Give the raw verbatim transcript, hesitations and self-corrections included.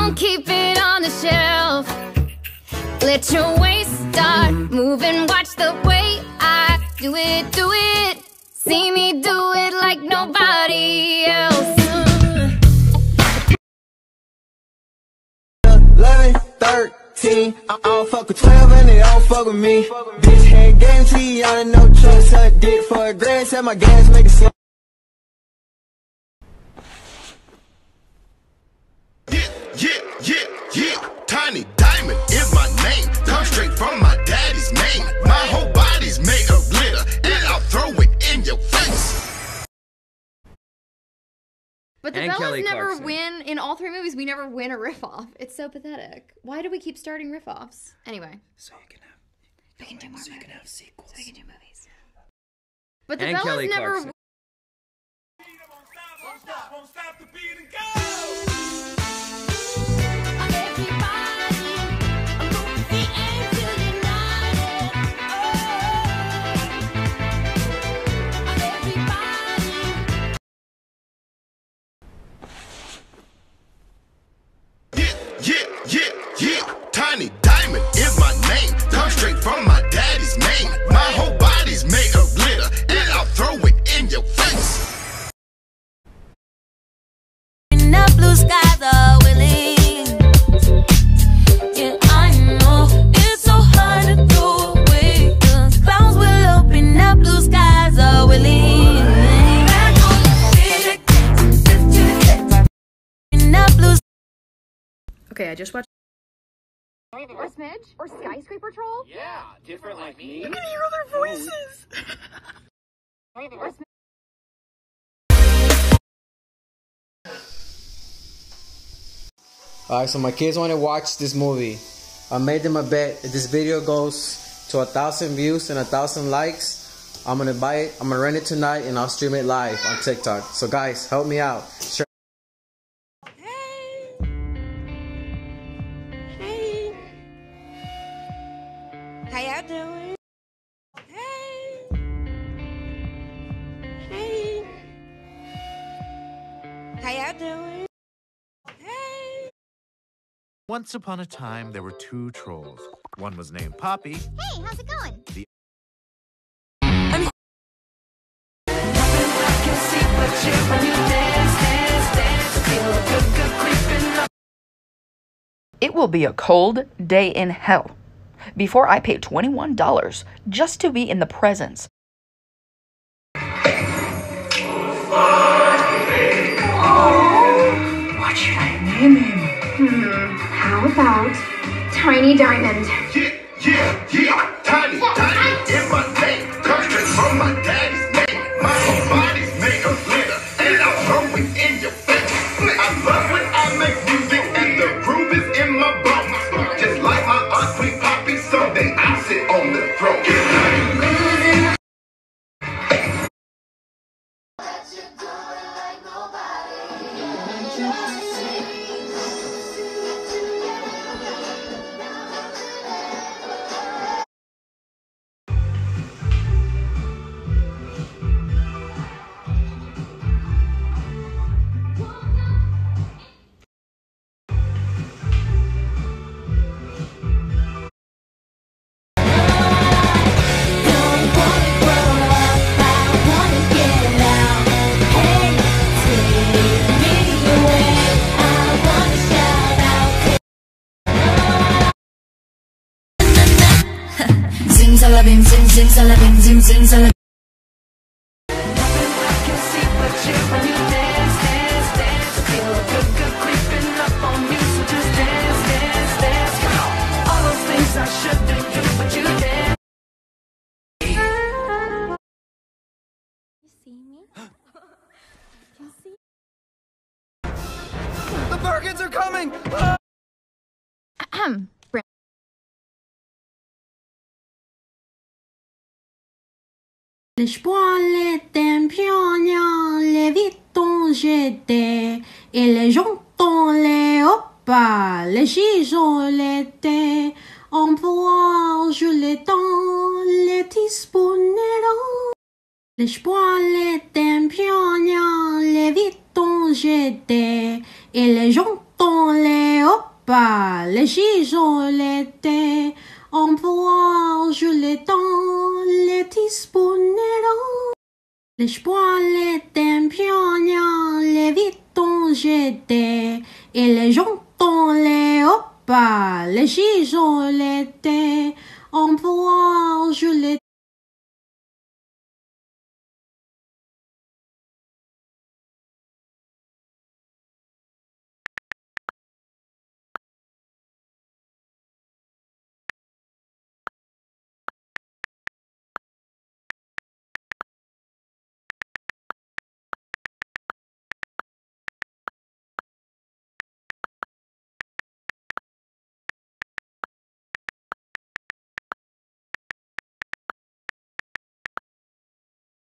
don't keep it on the shelf. Let your waist start moving. Watch the way I do it, do it. See me do it like nobody else. eleven, thirteen, I don't fuck with twelve and they don't fuck with me. Bitch had game to you, I don't know trust. Her dick for a grand, said my gas make it slow. Yeah, yeah, yeah, yeah. Tiny Diamond is my name. Come straight from my daddy's name. My whole body's made of glitter, and I'll throw it in your face. But the And Bellas Kelly never Clarkson. win, in all three movies, we never win a riff-off. It's so pathetic. Why do we keep starting riff-offs? Anyway. So you can have, We can do more so you can movies. have sequels. So we can do movies. But the And Bellas Kelly never Clarkson. Won't stop, won't stop the beat and go. Yeah, yeah, yeah, yeah. Tiny Diamond is my name. Come straight from my daddy's name. My whole body's made of glitter, and I'll throw it in your face. In the blue skies are willing. Yeah, I know it's so hard to throw away. The clouds will open up, blue skies are willing. In the blue. Okay, I just watched. Or Smidge? Or Skyscraper Troll? Yeah, different like me. I can hear their voices! Or Smidge? Alright, so my kids want to watch this movie. I made them a bet. If this video goes to a thousand views and a thousand likes, I'm gonna buy it. I'm gonna rent it tonight and I'll stream it live on TikTok. So guys, help me out. Sure. How y'all doing? Hey. Hey. How y'all doing? Hey. Once upon a time, there were two trolls. One was named Poppy. Hey, how's it going? The It will be a cold day in hell before I pay twenty-one dollars just to be in the presence. What should I name him? Hmm, how about Tiny Diamond? Yeah, yeah, yeah. Tiny Diamond is my name. Come straight from my daddy's name. My whole body's made of glitter, and I'll throw it in your face. I love when I make music, and the groove is in my bones. Just like my aunt Queen Poppy, someday I'll sit on the throne. Zim-zalabim, zim-zim-zalabim, zim-zim-zalabim. The Perkins are coming! Ahem. Les poils étaient pignons, les vitons j'étais, et les jantons les opas, les gisons l'étaient, en poil je les tends, les tisponnerons. Les poils étaient pignons, les vitons j'étais, et les jantons les opas. pas, les gisons l'été, on pourra jouer dans les disponerons. Les poils les tempions, les vitons jetés, et les jantons les opas, les gisons l'été, on pourra jouer